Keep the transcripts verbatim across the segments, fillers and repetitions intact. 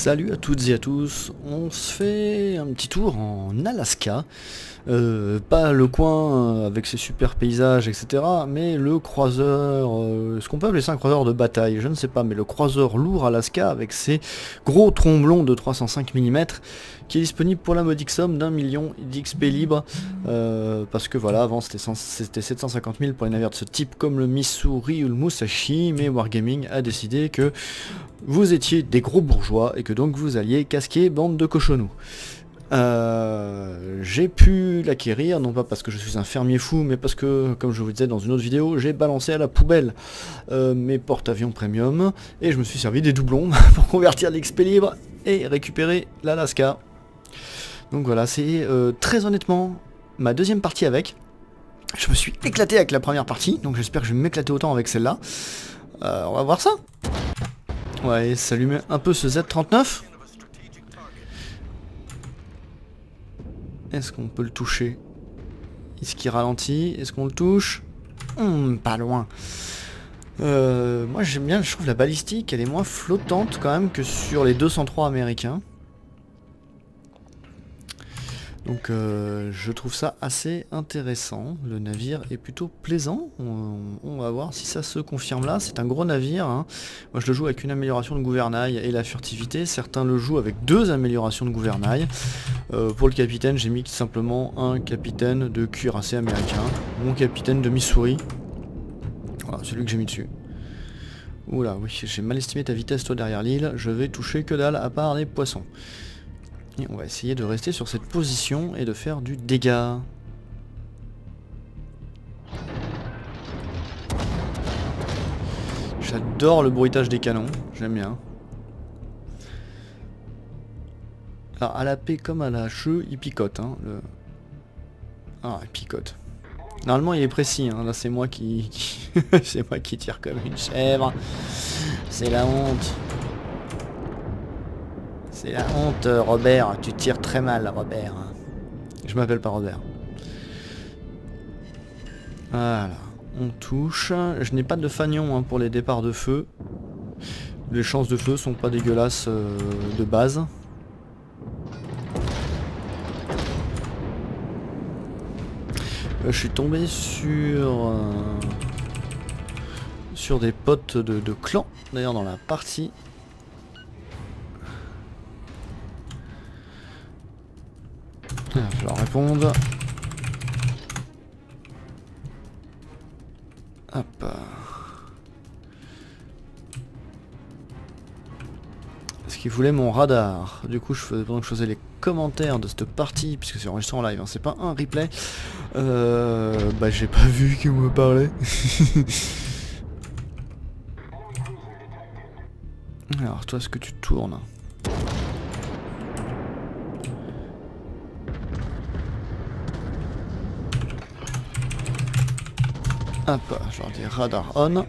Salut à toutes et à tous, on se fait un petit tour en Alaska, euh, pas le coin avec ses super paysages et cetera, mais le croiseur, euh, ce qu'on peut appeler ça un croiseur de bataille, je ne sais pas, mais le croiseur lourd Alaska avec ses gros tromblons de trois cent cinq millimètres, qui est disponible pour la modique somme d'un million d'X P libre, euh, parce que voilà, avant c'était sept cent cinquante mille pour les navires de ce type comme le Missouri ou le Musashi, mais Wargaming a décidé que vous étiez des gros bourgeois et que donc vous alliez casquer bande de cochonnous. Euh, j'ai pu l'acquérir, non pas parce que je suis un fermier fou, mais parce que, comme je vous disais dans une autre vidéo, j'ai balancé à la poubelle euh, mes porte-avions premium, et je me suis servi des doublons pour convertir l'X P libre et récupérer l'Alaska. Donc voilà, c'est euh, très honnêtement ma deuxième partie avec. Je me suis éclaté avec la première partie, donc j'espère que je vais m'éclater autant avec celle-là. Euh, on va voir ça. Ouais, s'allumer un peu ce Z trente-neuf. Est-ce qu'on peut le toucher? Est-ce qu'il ralentit? Est-ce qu'on le touche? Hum, pas loin. Euh, moi j'aime bien, je trouve la balistique, elle est moins flottante quand même que sur les deux cent trois américains. Donc euh, je trouve ça assez intéressant, le navire est plutôt plaisant, on, on va voir si ça se confirme là, c'est un gros navire, hein. Moi je le joue avec une amélioration de gouvernail et la furtivité, certains le jouent avec deux améliorations de gouvernail. Euh, pour le capitaine j'ai mis simplement un capitaine de cuirassé américain, mon capitaine de Missouri, voilà celui que j'ai mis dessus. Oula oui, j'ai mal estimé ta vitesse toi derrière l'île, je vais toucher que dalle à part les poissons. Et on va essayer de rester sur cette position et de faire du dégât. J'adore le bruitage des canons, j'aime bien. Alors à la paix comme à la cheveux, il picote. Hein, le... Ah, il picote. Normalement il est précis, hein. Là c'est moi qui... qui... c'est moi qui tire comme une chèvre. C'est la honte. C'est la honte, Robert, tu tires très mal, Robert. Je m'appelle pas Robert. Voilà, on touche. Je n'ai pas de fanion hein, pour les départs de feu. Les chances de feu sont pas dégueulasses euh, de base. Euh, je suis tombé sur... Euh, sur des potes de, de clan, d'ailleurs dans la partie. Je leur répondre. Hop. Est-ce qu'ils voulaient mon radar? Du coup, je faisais, pendant que je faisais les commentaires de cette partie, puisque c'est enregistré en live, hein, c'est pas un replay. Euh, bah, j'ai pas vu qu'ils me parlaient. Alors, toi, est-ce que tu tournes? Hop, je leur dis radar on.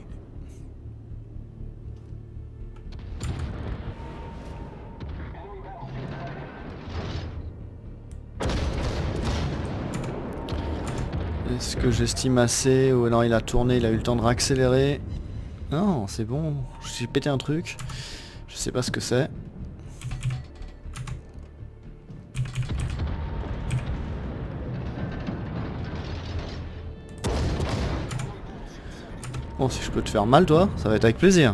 Est-ce que j'estime assez? Ou non, il a tourné, il a eu le temps de réaccélérer. Non, c'est bon, j'ai pété un truc. Je sais pas ce que c'est. Bon, si je peux te faire mal, toi, ça va être avec plaisir.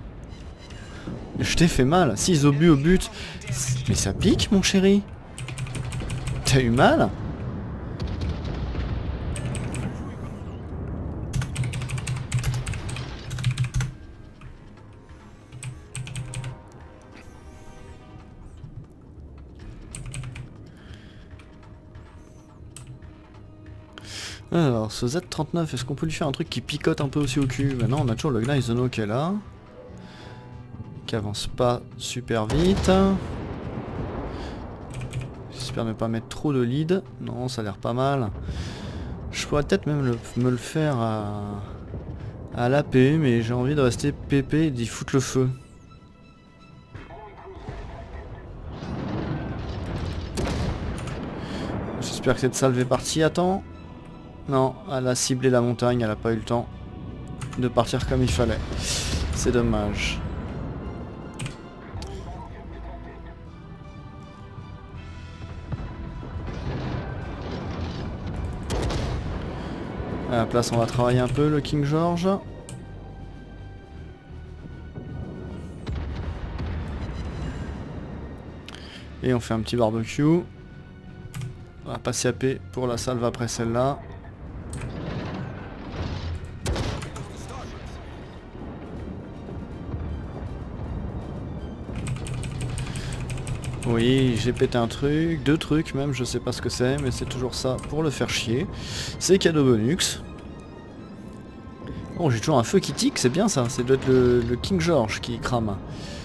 Je t'ai fait mal. Six obus au but. Mais ça pique, mon chéri. T'as eu mal? Alors, ce Z trente-neuf, est-ce qu'on peut lui faire un truc qui picote un peu aussi au cul? Maintenant, on a toujours le Gneisenau qui est là. Qui avance pas super vite. J'espère ne pas mettre trop de lead. Non, ça a l'air pas mal. Je pourrais peut-être même le, me le faire à, à l'A P, mais j'ai envie de rester P P et d'y foutre le feu. J'espère que cette salve est partie à temps. Non, elle a ciblé la montagne, elle a pas eu le temps de partir comme il fallait. C'est dommage. À la place, on va travailler un peu le King George. Et on fait un petit barbecue. On va passer à P pour la salve après celle-là. Oui, j'ai pété un truc, deux trucs même, je sais pas ce que c'est, mais c'est toujours ça pour le faire chier. C'est cadeau bonus. Oh, j'ai toujours un feu qui tique, c'est bien ça, c'est doit être le, le King George qui crame.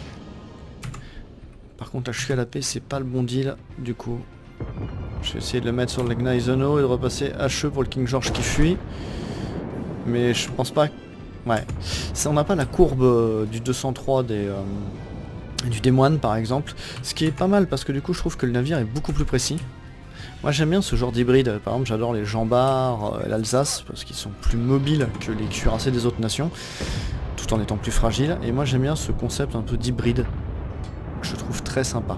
Par contre, là, je suis à la paix, c'est pas le bon deal, du coup. Je vais essayer de le mettre sur l'Ignite Zono et de repasser H E pour le King George qui fuit. Mais je pense pas... Ouais. Ça, on n'a pas la courbe euh, du deux cent trois des... Euh... du démoine par exemple, ce qui est pas mal parce que du coup je trouve que le navire est beaucoup plus précis. Moi j'aime bien ce genre d'hybride, par exemple j'adore les jambards, euh, l'Alsace, parce qu'ils sont plus mobiles que les cuirassés des autres nations, tout en étant plus fragiles, et moi j'aime bien ce concept un peu d'hybride, que je trouve très sympa.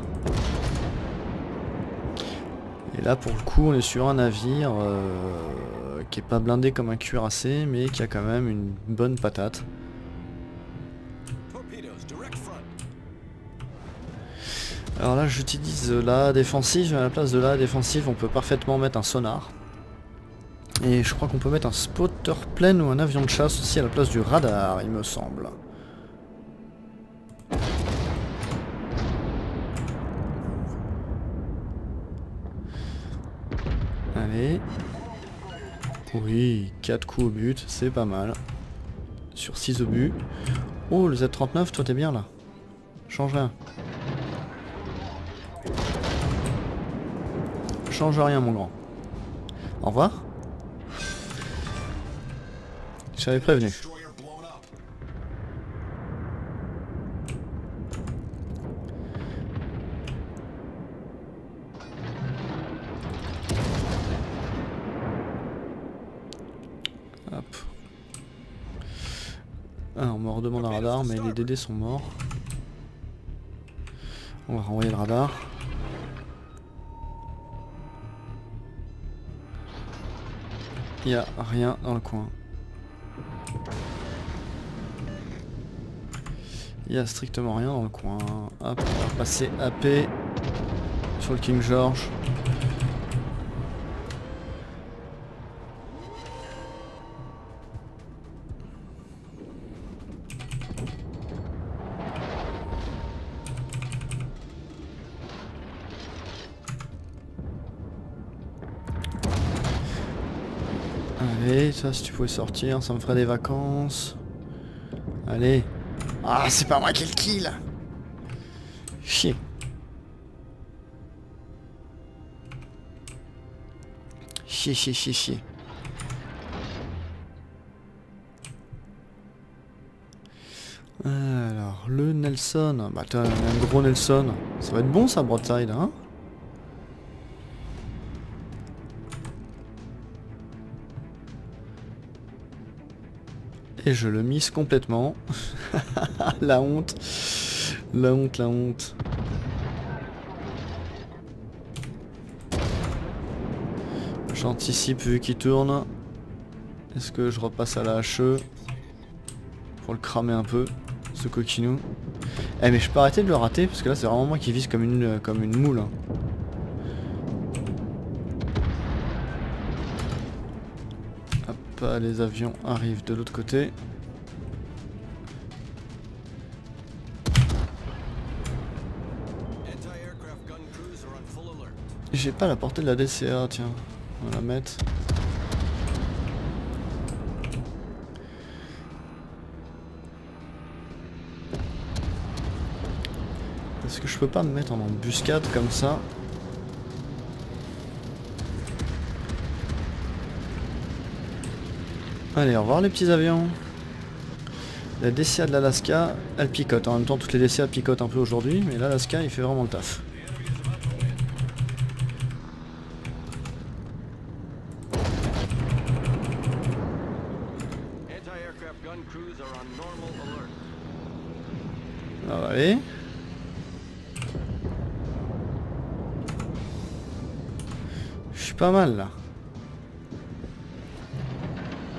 Et là pour le coup on est sur un navire euh, qui est pas blindé comme un cuirassé, mais qui a quand même une bonne patate. Alors là j'utilise la défensive, à la place de la défensive on peut parfaitement mettre un sonar. Et je crois qu'on peut mettre un spotter plane ou un avion de chasse aussi à la place du radar, il me semble. Allez. Oui, quatre coups au but, c'est pas mal. Sur six au but. Oh le Z trente-neuf, toi t'es bien là. Change rien. Change rien mon grand. Au revoir. Je t'avais prévenu. Hop. Ah, on me redemande un radar, mais les D D sont morts. On va renvoyer le radar. Il n'y a rien dans le coin. Il n'y a strictement rien dans le coin. Hop, on va passer A P sur le King George. Allez, ça si tu pouvais sortir, ça me ferait des vacances. Allez. Ah, c'est pas moi qui ai le kill. Chier. Chier, chier, chier, chier. Alors, le Nelson. Bah t'as un gros Nelson. Ça va être bon ça, broadside, hein. Et je le mise complètement. La honte. La honte, la honte. J'anticipe vu qu'il tourne. Est-ce que je repasse à la H E pour le cramer un peu, ce coquinou. Eh mais je peux arrêter de le rater parce que là c'est vraiment moi qui vise comme une, comme une moule. Hein. Hop, les avions arrivent de l'autre côté. J'ai pas la portée de la D C A, tiens. On va la mettre. Est-ce que je peux pas me mettre en embuscade comme ça? Allez, au revoir les petits avions. La D C A de l'Alaska, elle picote. En même temps, toutes les D C A picotent un peu aujourd'hui, mais l'Alaska, il fait vraiment le taf. Ah, allez. Je suis pas mal là.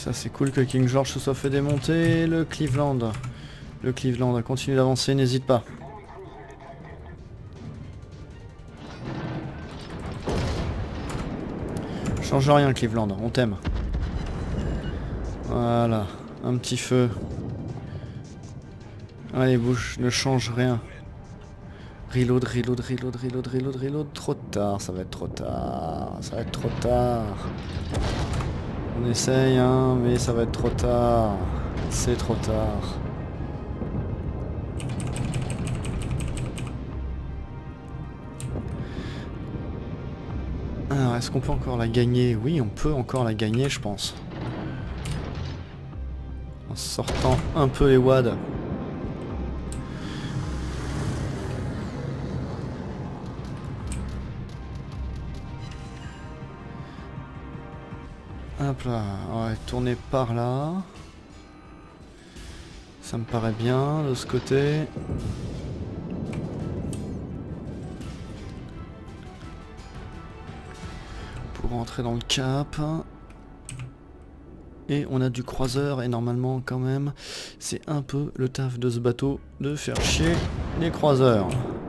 Ça c'est cool que King George se soit fait démonter. Le Cleveland. Le Cleveland continue d'avancer, n'hésite pas. Change rien Cleveland, on t'aime. Voilà, un petit feu. Allez bouge, ne change rien. Reload, reload, reload, reload, reload, reload. Trop tard, ça va être trop tard. Ça va être trop tard. On essaye, hein, mais ça va être trop tard. C'est trop tard. Alors, est-ce qu'on peut encore la gagner? Oui, on peut encore la gagner, je pense. En sortant un peu les wads. Hop là, on va tourner par là. Ça me paraît bien de ce côté. Pour rentrer dans le cap. Et on a du croiseur et normalement quand même c'est un peu le taf de ce bateau de faire chier les croiseurs.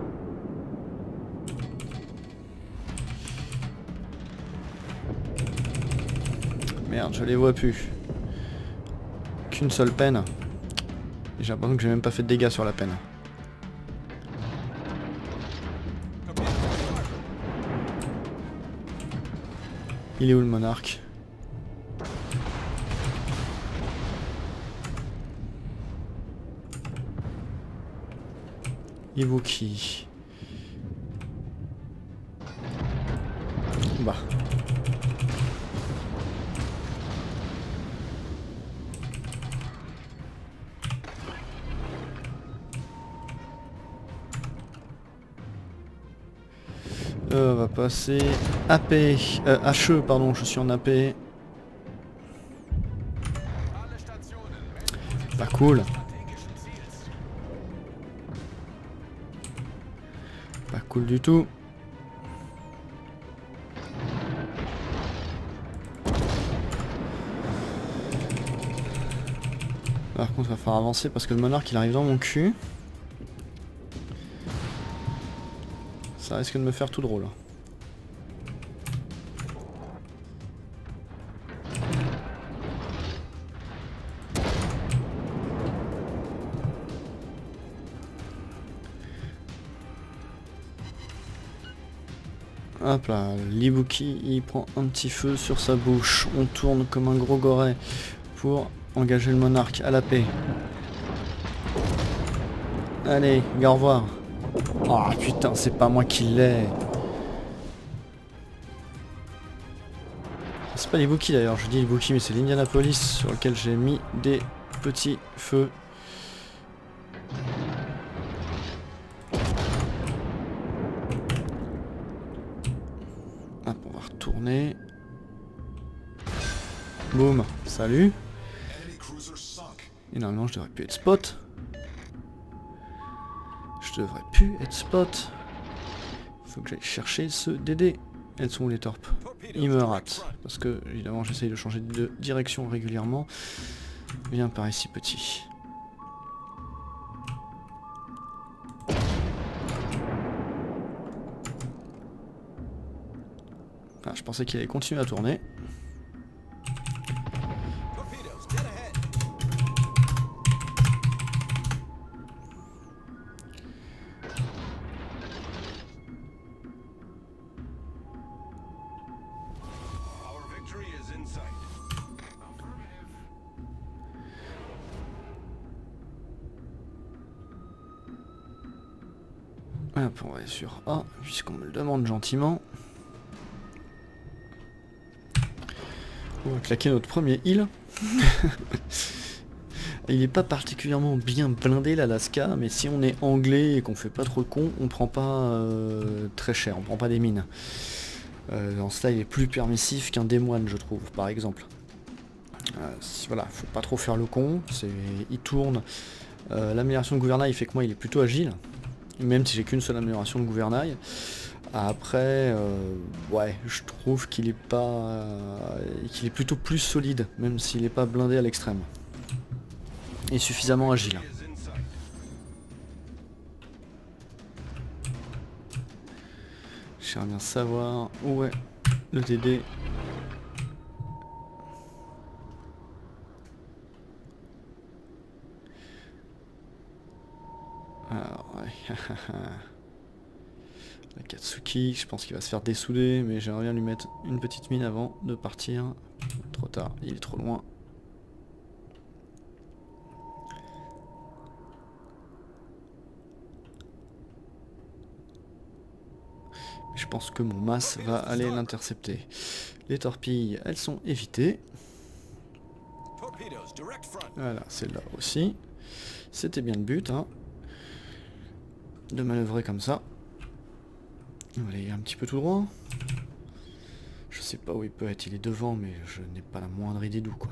Merde, je les vois plus. Qu'une seule peine. Et j'ai l'impression que j'ai même pas fait de dégâts sur la peine. Il est où le monarque? Ibuki. Bah. Euh, on va passer A P, euh, H E pardon, je suis en A P. Pas cool. Pas cool du tout. Par contre, il va falloir avancer parce que le monarque il arrive dans mon cul. Ça risque de me faire tout drôle. Hop là, l'Ibuki il prend un petit feu sur sa bouche. On tourne comme un gros goret pour engager le monarque à la paix. Allez, au revoir. Oh putain, c'est pas moi qui l'ai. C'est pas l'Ibuki d'ailleurs, je dis l'Ibuki mais c'est l'Indianapolis sur lequel j'ai mis des petits feux. Hop, on va retourner. Boum, salut. Et normalement je devrais plus être spot. Je devrais plus être spot. Faut que j'aille chercher ce D D. Elles sont où les torpes? Il me rate. Parce que évidemment j'essaye de changer de direction régulièrement. Viens par ici petit. Ah, je pensais qu'il allait continuer à tourner. Hop, on va aller sur A, puisqu'on me le demande gentiment. On va claquer notre premier heal. Il n'est pas particulièrement bien blindé l'Alaska, mais si on est anglais et qu'on fait pas trop le con, on prend pas euh, très cher, on prend pas des mines. Euh, en cela, il est plus permissif qu'un démoine, je trouve, par exemple. Euh, si, voilà, faut pas trop faire le con, il tourne. Euh, L'amélioration de gouvernail fait que moi, il est plutôt agile. Même si j'ai qu'une seule amélioration de gouvernail. Après, euh, ouais, je trouve qu'il est pas, euh, qu'il est plutôt plus solide, même s'il n'est pas blindé à l'extrême. Et suffisamment agile. J'aimerais bien savoir où est le D D. Alors, ouais. La Katsuki, je pense qu'il va se faire dessouder, mais j'aimerais bien lui mettre une petite mine avant de partir. Trop tard, il est trop loin. Je pense que mon mas va aller l'intercepter. Les torpilles, elles sont évitées. Voilà, celle-là aussi. C'était bien le but, hein, de manœuvrer comme ça. On va aller un petit peu tout droit. Je sais pas où il peut être, il est devant, mais je n'ai pas la moindre idée d'où, quoi.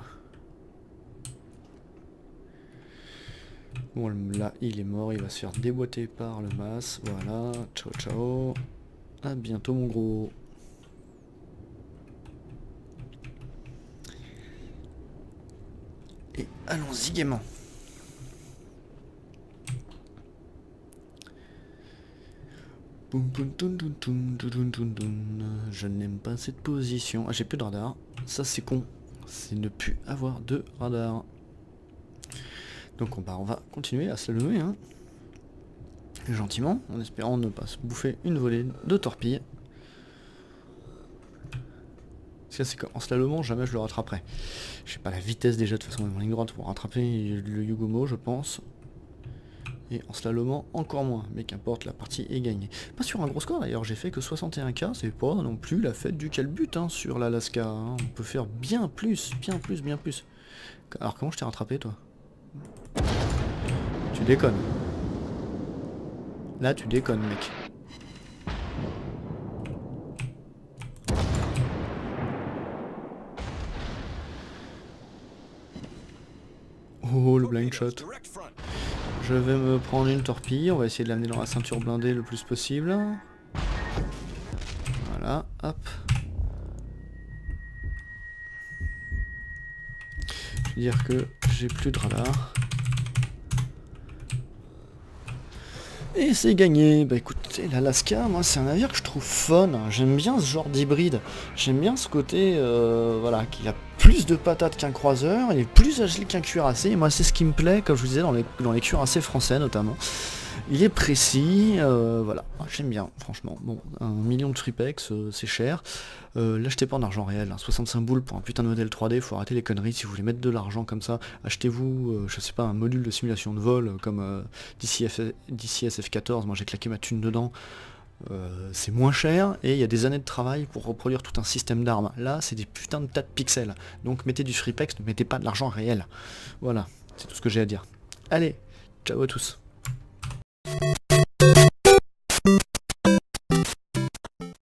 Bon, là, il est mort, il va se faire déboîter par le mas. Voilà, ciao ciao. À bientôt, mon gros. Et allons-y gaiement. Je n'aime pas cette position. Ah, j'ai plus de radar. Ça, c'est con. C'est ne plus avoir de radar. Donc, on, bah, on va continuer à slalomer, hein. Gentiment, en espérant ne pas se bouffer une volée de torpilles. Ça, c'est qu'en slalomant, jamais je le rattraperai. Je sais pas la vitesse déjà de toute façon en ligne droite pour rattraper le Yugomo, je pense. Et en slalomant, encore moins. Mais qu'importe, la partie est gagnée. Pas sur un gros score d'ailleurs, j'ai fait que soixante et un K, c'est pas non plus la fête du calbut, hein, sur l'Alaska. Hein. On peut faire bien plus, bien plus, bien plus. Alors comment je t'ai rattrapé, toi? Tu déconnes. Là, tu déconnes, mec. Oh, le blind shot. Je vais me prendre une torpille, on va essayer de l'amener dans la ceinture blindée le plus possible. Voilà, hop. Je veux dire que j'ai plus de radar. Et c'est gagné. Bah écoutez, l'Alaska, moi c'est un navire que je trouve fun. J'aime bien ce genre d'hybride. J'aime bien ce côté, euh, voilà, qu'il a plus de patates qu'un croiseur, il est plus agile qu'un cuirassé. Et moi c'est ce qui me plaît, comme je vous disais, dans les, dans les cuirassés français notamment. Il est précis, euh, voilà, j'aime bien, franchement. Bon, un million de tripex, euh, c'est cher. Euh, L'achetez pas en argent réel, hein. soixante-cinq boules pour un putain de modèle trois D, faut arrêter les conneries. Si vous voulez mettre de l'argent comme ça, achetez-vous, euh, je sais pas, un module de simulation de vol, euh, comme euh, D C S F quatorze, moi j'ai claqué ma thune dedans. Euh, c'est moins cher, et il y a des années de travail pour reproduire tout un système d'armes. Là, c'est des putains de tas de pixels. Donc mettez du tripex, ne mettez pas de l'argent réel. Voilà, c'est tout ce que j'ai à dire. Allez, ciao à tous.